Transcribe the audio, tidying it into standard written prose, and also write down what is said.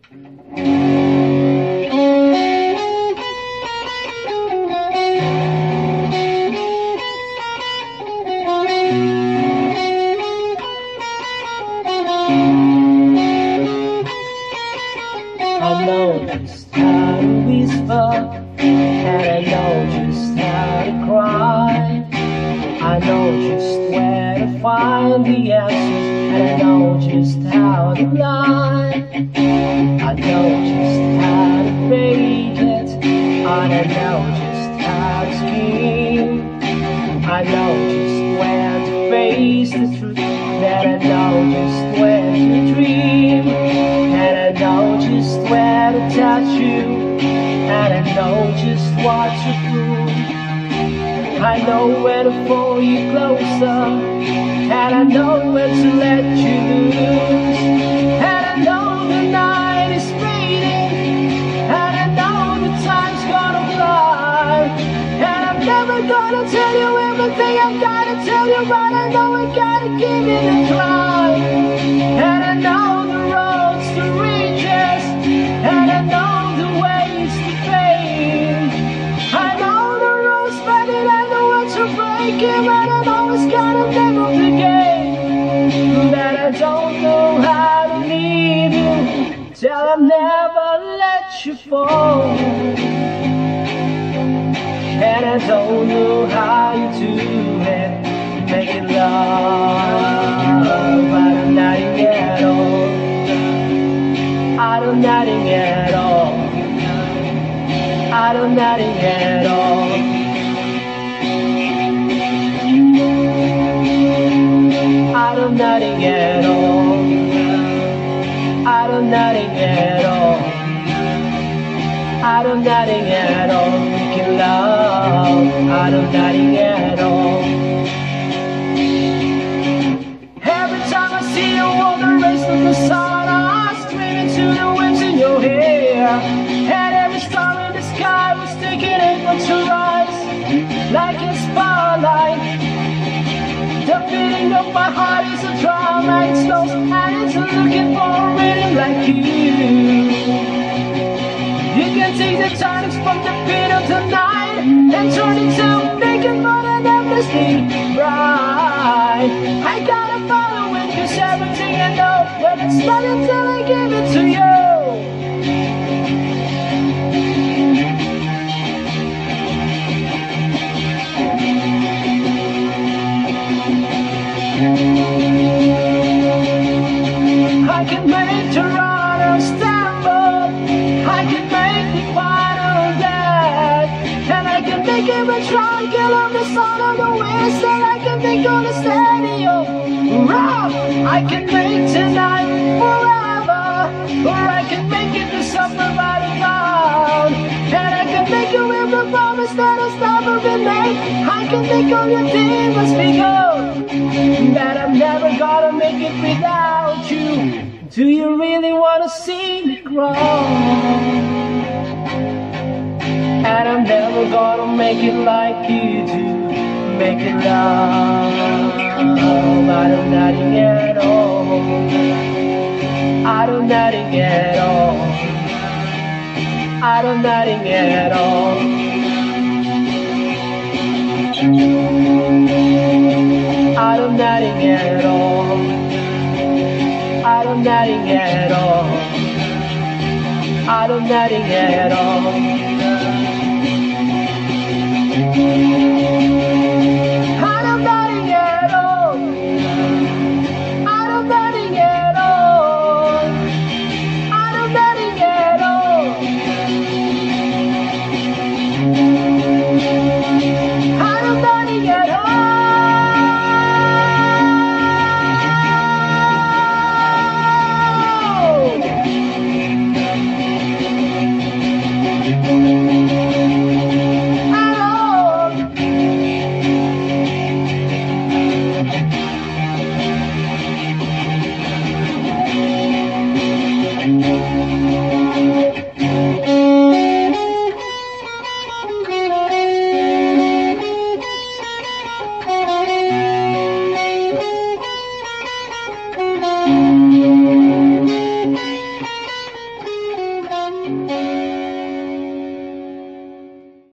I know just how to whisper, and I know just how to cry. I know just where to find the answers, and I know just how to lie. I know just how to fake it, and I know just how to scheme. I know just when to face the truth, that I know just when to dream. And I know just where to touch you, and I know just what to prove. I know where to pull you closer, and I know when to let you loose. And I know the night is fading, and I know the time's gonna fly. And I'm never gonna tell you everything I've gotta tell you, but I know I gotta give it a try. And I know the roads to riches, and I know the ways to fame. I know the rules, but I know what to break it, but I'm always gotta level the game. That I don't know how to leave you, till I never let you fall. And I don't know how you do it, make it love, I don't nothing at all. I don't nothing at all. I don't nothing at all. I don't nothing at all. I don't nothing at all. I don't nothing at all. Making love, I don't nothing at all. Every time I see you on the race of the sun, I scream into the winds in your hair. And every star in the sky was taking it for to rise, like a spotlight. The beating of my heart is a drum, and it slows, and it's looking for a rhythm like you. You can take the tidings from the beat of the night and turn it to making more than everything right. I gotta follow it, 'cause everything I know, but it's not until I give it to you. I can make the runner stumble, I can make the final dead, and I can make every triangle of the sun of the west, and I can make all the stadium rock. I can make tonight forever, or I can make it to summer right around. And I can make you every promise that has never been made. I can make all your demons be gone, that I'm never gonna make it without you. Do you really wanna see me grow? And I'm never gonna make it like you do, make it love. I don't nothing at all. I don't nothing at all. I don't nothing at all. I don't nothing at all. I don't nothing at all. I don't nothing at all. I don't nothing at all. I don't nothing at all. I don't nothing at all. I don't nothing at all.